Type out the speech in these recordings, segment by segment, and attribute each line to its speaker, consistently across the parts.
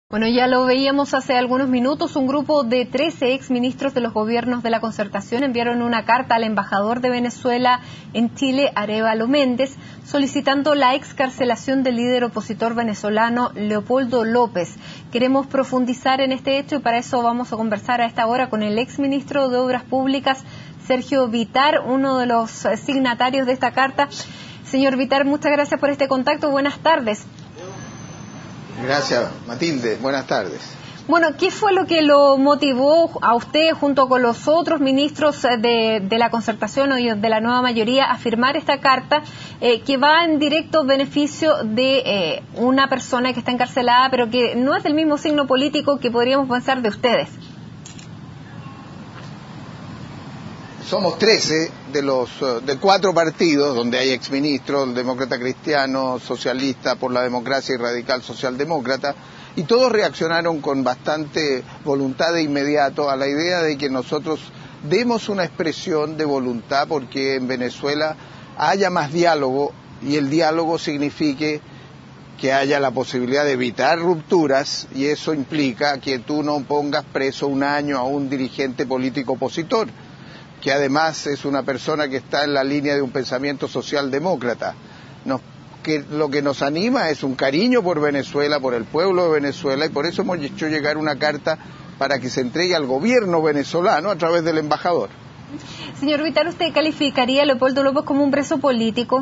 Speaker 1: Bueno, ya lo veíamos hace algunos minutos, un grupo de 13 exministros de los gobiernos de la Concertación enviaron una carta al embajador de Venezuela en Chile, Arévalo Méndez, solicitando la excarcelación del líder opositor venezolano Leopoldo López. Queremos profundizar en este hecho y para eso vamos a conversar a esta hora con el exministro de Obras Públicas, Sergio Vittar, uno de los signatarios de esta carta. Señor Vittar, muchas gracias por este contacto. Buenas tardes.
Speaker 2: Gracias, Matilde. Buenas tardes.
Speaker 1: Bueno, ¿qué fue lo que lo motivó a usted, junto con los otros ministros de la Concertación o de la nueva mayoría, a firmar esta carta que va en directo beneficio de una persona que está encarcelada, pero que no es del mismo signo político que podríamos pensar de ustedes?
Speaker 2: Somos 13 de 4 partidos donde hay exministros, el Demócrata Cristiano, Socialista por la Democracia y Radical Socialdemócrata, y todos reaccionaron con bastante voluntad de inmediato a la idea de que nosotros demos una expresión de voluntad porque en Venezuela haya más diálogo y el diálogo signifique que haya la posibilidad de evitar rupturas, y eso implica que tú no pongas preso un año a un dirigente político opositor, que además es una persona que está en la línea de un pensamiento socialdemócrata. Lo que nos anima es un cariño por Venezuela, por el pueblo de Venezuela, y por eso hemos hecho llegar una carta para que se entregue al gobierno venezolano a través del embajador.
Speaker 1: Señor Vittar, ¿usted calificaría a Leopoldo López como un preso político?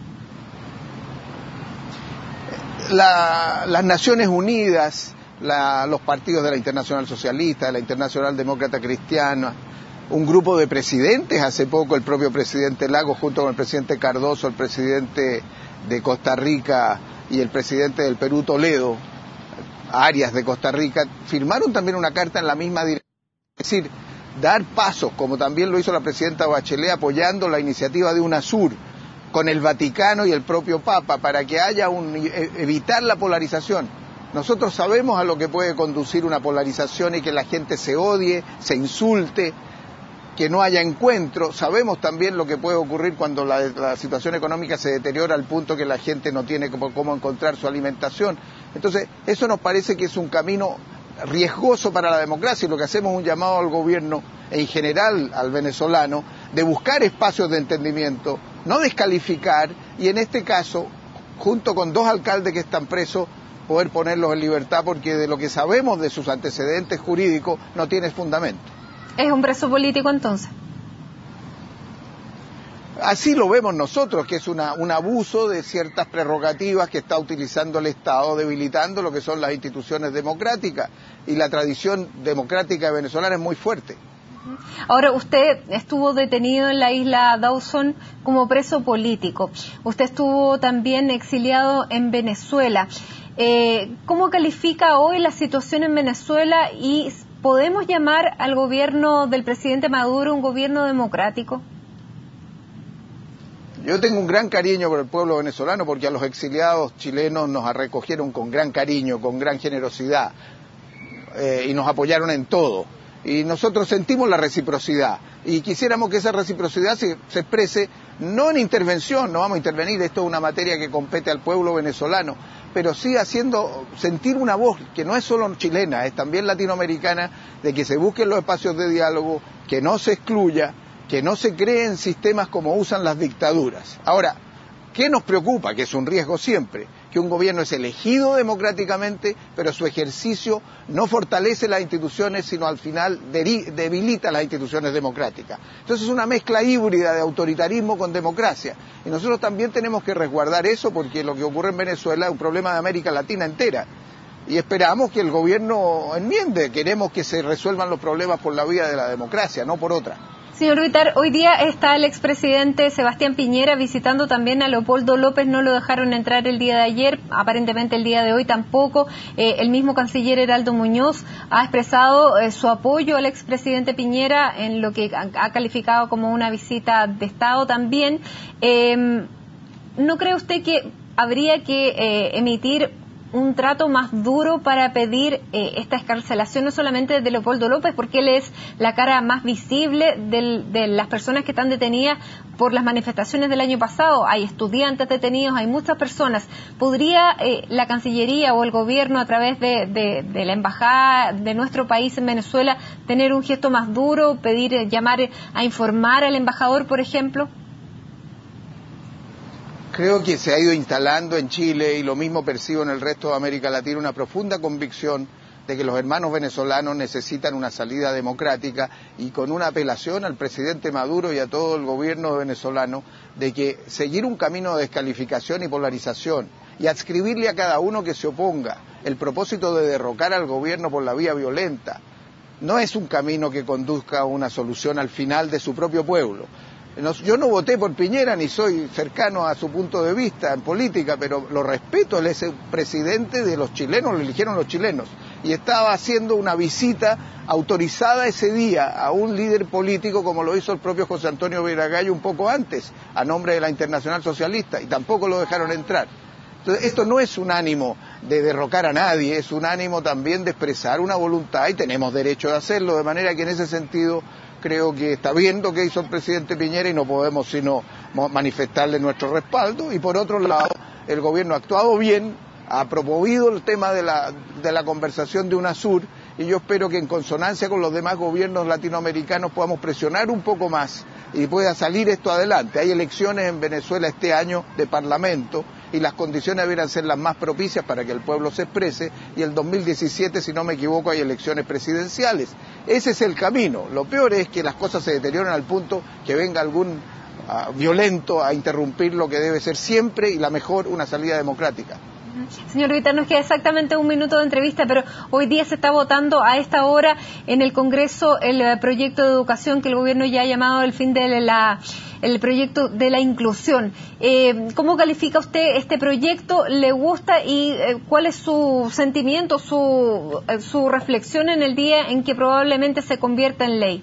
Speaker 2: Las Naciones Unidas, los partidos de la Internacional Socialista, de la Internacional Demócrata Cristiana, un grupo de presidentes, hace poco el propio presidente Lagos junto con el presidente Cardoso, el presidente de Costa Rica y el presidente del Perú, Toledo, Arias de Costa Rica, firmaron también una carta en la misma dirección, es decir, dar pasos, como también lo hizo la presidenta Bachelet, apoyando la iniciativa de UNASUR con el Vaticano y el propio Papa, para que haya evitar la polarización. Nosotros sabemos a lo que puede conducir una polarización y que la gente se odie, se insulte, que no haya encuentro. Sabemos también lo que puede ocurrir cuando la situación económica se deteriora al punto que la gente no tiene cómo encontrar su alimentación. Entonces, eso nos parece que es un camino riesgoso para la democracia, y lo que hacemos es un llamado al gobierno, en general al venezolano, de buscar espacios de entendimiento, no descalificar, y en este caso, junto con 2 alcaldes que están presos, poder ponerlos en libertad, porque de lo que sabemos de sus antecedentes jurídicos no tiene fundamento.
Speaker 1: ¿Es un preso político entonces?
Speaker 2: Así lo vemos nosotros, que es un abuso de ciertas prerrogativas que está utilizando el Estado, debilitando lo que son las instituciones democráticas, y la tradición democrática venezolana es muy fuerte.
Speaker 1: Ahora, usted estuvo detenido en la isla Dawson como preso político. Usted estuvo también exiliado en Venezuela. ¿Cómo califica hoy la situación en Venezuela y podemos llamar al gobierno del presidente Maduro un gobierno democrático?
Speaker 2: Yo tengo un gran cariño por el pueblo venezolano, porque a los exiliados chilenos nos recogieron con gran cariño, con gran generosidad, y nos apoyaron en todo. Y nosotros sentimos la reciprocidad, y quisiéramos que esa reciprocidad se exprese no en intervención, no vamos a intervenir, esto es una materia que compete al pueblo venezolano, pero sí haciendo sentir una voz que no es solo chilena, es también latinoamericana, de que se busquen los espacios de diálogo, que no se excluya, que no se creen sistemas como usan las dictaduras. Ahora, ¿qué nos preocupa? Que es un riesgo siempre, que un gobierno es elegido democráticamente, pero su ejercicio no fortalece las instituciones, sino al final debilita las instituciones democráticas. Entonces es una mezcla híbrida de autoritarismo con democracia. Y nosotros también tenemos que resguardar eso, porque lo que ocurre en Venezuela es un problema de América Latina entera. Y esperamos que el gobierno enmiende. Queremos que se resuelvan los problemas por la vía de la democracia, no por otra.
Speaker 1: Señor Vittar, hoy día está el expresidente Sebastián Piñera visitando también a Leopoldo López. No lo dejaron entrar el día de ayer, aparentemente el día de hoy tampoco. El mismo canciller Heraldo Muñoz ha expresado su apoyo al expresidente Piñera en lo que ha calificado como una visita de Estado también. ¿No cree usted que habría que emitir un trato más duro para pedir esta excarcelación, no solamente de Leopoldo López, porque él es la cara más visible de las personas que están detenidas por las manifestaciones del año pasado? Hay estudiantes detenidos, hay muchas personas. ¿Podría la Cancillería o el gobierno, a través de la embajada de nuestro país en Venezuela, tener un gesto más duro, pedir, llamar a informar al embajador, por ejemplo?
Speaker 2: Creo que se ha ido instalando en Chile, y lo mismo percibo en el resto de América Latina, una profunda convicción de que los hermanos venezolanos necesitan una salida democrática, y con una apelación al presidente Maduro y a todo el gobierno venezolano de que seguir un camino de descalificación y polarización y adscribirle a cada uno que se oponga el propósito de derrocar al gobierno por la vía violenta no es un camino que conduzca a una solución al final de su propio pueblo. Yo no voté por Piñera ni soy cercano a su punto de vista en política, pero lo respeto, él es el presidente de los chilenos, lo eligieron los chilenos, y estaba haciendo una visita autorizada ese día a un líder político, como lo hizo el propio José Antonio Viragallo un poco antes, a nombre de la Internacional Socialista, y tampoco lo dejaron entrar. Entonces, esto no es un ánimo de derrocar a nadie, es un ánimo también de expresar una voluntad, y tenemos derecho de hacerlo, de manera que en ese sentido creo que está bien lo que hizo el presidente Piñera y no podemos sino manifestarle nuestro respaldo. Y por otro lado, el gobierno ha actuado bien, ha promovido el tema de la conversación de UNASUR, y yo espero que en consonancia con los demás gobiernos latinoamericanos podamos presionar un poco más y pueda salir esto adelante. Hay elecciones en Venezuela este año de parlamento, y las condiciones deberían ser las más propicias para que el pueblo se exprese, y el 2017, si no me equivoco, hay elecciones presidenciales. Ese es el camino. Lo peor es que las cosas se deterioran al punto que venga algún violento a interrumpir lo que debe ser siempre y la mejor, una salida democrática.
Speaker 1: Señor Vitar, nos queda exactamente un minuto de entrevista, pero hoy día se está votando a esta hora en el Congreso el proyecto de educación que el gobierno ya ha llamado el fin de el proyecto de la inclusión. ¿Cómo califica usted este proyecto? ¿Le gusta? ¿Y cuál es su sentimiento, su reflexión en el día en que probablemente se convierta en ley?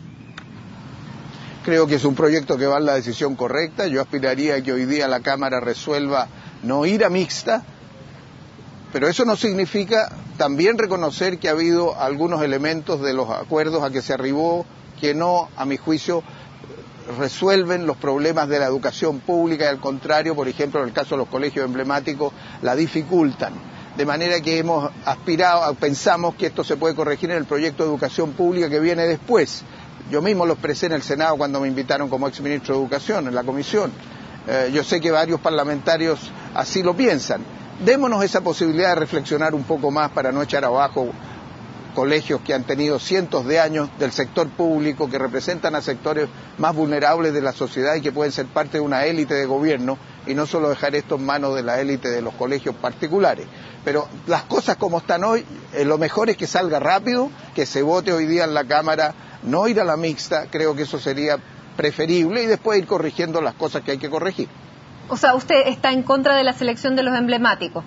Speaker 2: Creo que es un proyecto que va en la decisión correcta. Yo aspiraría a que hoy día la Cámara resuelva no ir a mixta, pero eso no significa también reconocer que ha habido algunos elementos de los acuerdos a que se arribó que no, a mi juicio, resuelven los problemas de la educación pública, y al contrario, por ejemplo, en el caso de los colegios emblemáticos, la dificultan. De manera que hemos aspirado, pensamos que esto se puede corregir en el proyecto de educación pública que viene después. Yo mismo lo expresé en el Senado cuando me invitaron como exministro de Educación, en la comisión. Yo sé que varios parlamentarios así lo piensan. Démonos esa posibilidad de reflexionar un poco más para no echar abajo colegios que han tenido cientos de años del sector público, que representan a sectores más vulnerables de la sociedad y que pueden ser parte de una élite de gobierno, y no solo dejar esto en manos de la élite de los colegios particulares. Pero las cosas como están hoy, lo mejor es que salga rápido, que se vote hoy día en la Cámara, no ir a la mixta, creo que eso sería preferible, y después ir corrigiendo las cosas que hay que corregir.
Speaker 1: O sea, ¿usted está en contra de la selección de los emblemáticos?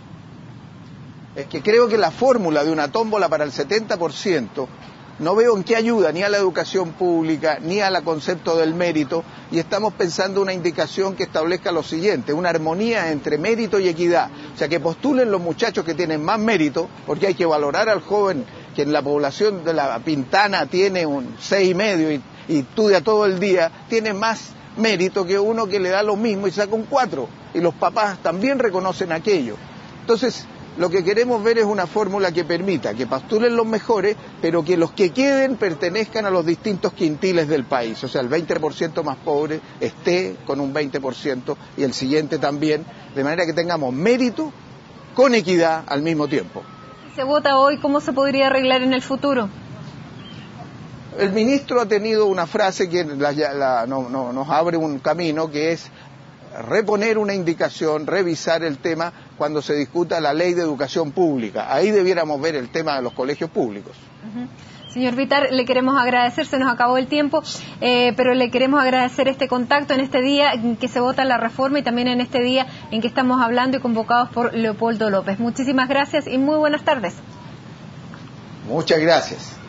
Speaker 2: Es que creo que la fórmula de una tómbola para el 70% no veo en qué ayuda ni a la educación pública ni al concepto del mérito, y estamos pensando una indicación que establezca lo siguiente: una armonía entre mérito y equidad. O sea, que postulen los muchachos que tienen más mérito, porque hay que valorar al joven que en la población de La Pintana tiene un 6,5 y estudia todo el día, tiene más mérito que uno que le da lo mismo y saca un 4, y los papás también reconocen aquello. Entonces, lo que queremos ver es una fórmula que permita que postulen los mejores, pero que los que queden pertenezcan a los distintos quintiles del país. O sea, el 20% más pobre esté con un 20% y el siguiente también, de manera que tengamos mérito con equidad al mismo tiempo.
Speaker 1: ¿Se vota hoy? ¿Cómo se podría arreglar en el futuro?
Speaker 2: El ministro ha tenido una frase que nos abre un camino, que es reponer una indicación, revisar el tema cuando se discuta la ley de educación pública. Ahí debiéramos ver el tema de los colegios públicos.
Speaker 1: Señor Vitar, le queremos agradecer, se nos acabó el tiempo, pero le queremos agradecer este contacto en este día en que se vota la reforma y también en este día en que estamos hablando y convocados por Leopoldo López. Muchísimas gracias y muy buenas tardes.
Speaker 2: Muchas gracias.